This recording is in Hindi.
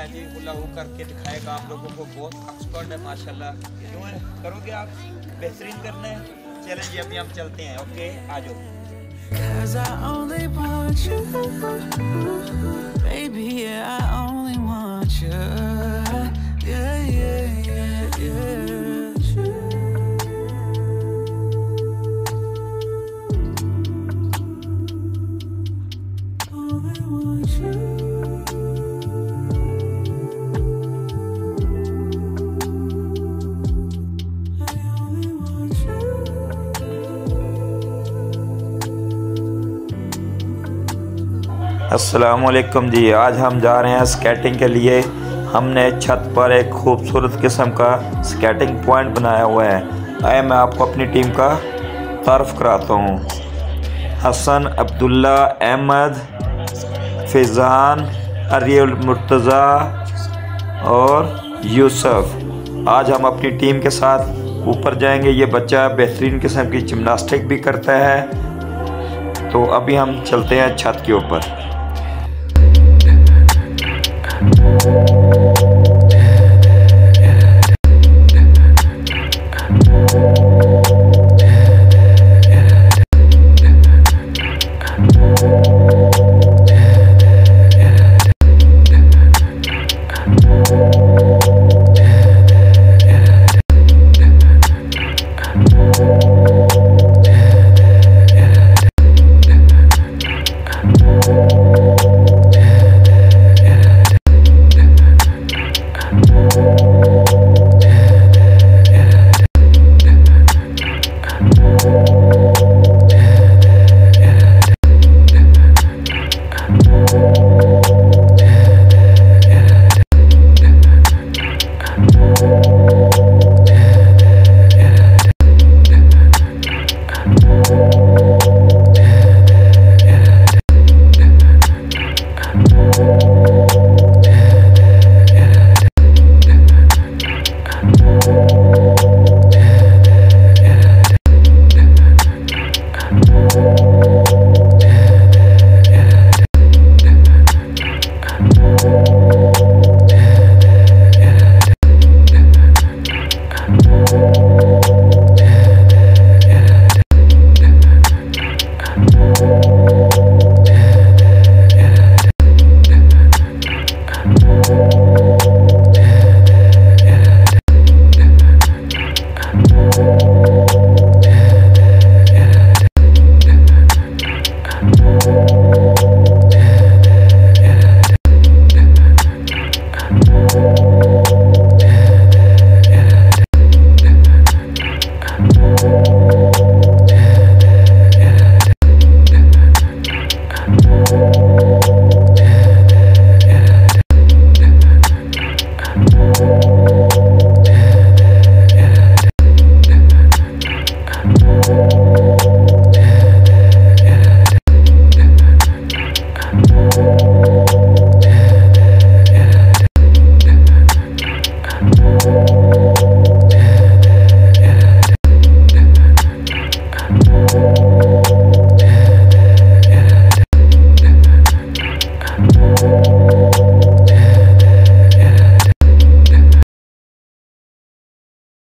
है जी, हुला वो करके दिखाएगा आप लोगों को, बहुत एक्सपर्ट है माशाल्लाह। क्यों है, करोगे आप, बेहतरीन करना है। चलें जी, अभी हम चलते हैं। ओके, आ जाओ। अस्सलामुअलैकुम जी, आज हम जा रहे हैं स्केटिंग के लिए। हमने छत पर एक खूबसूरत किस्म का स्केटिंग पॉइंट बनाया हुआ है। आए मैं आपको अपनी टीम का तारुफ कराता हूँ। हसन, अब्दुल्ला, अहमद, फैज़ान, अरियल, मुर्तज़ा और यूसुफ। आज हम अपनी टीम के साथ ऊपर जाएंगे। ये बच्चा बेहतरीन किस्म की जिम्नास्टिक भी करता है। तो अभी हम चलते हैं छत के ऊपर।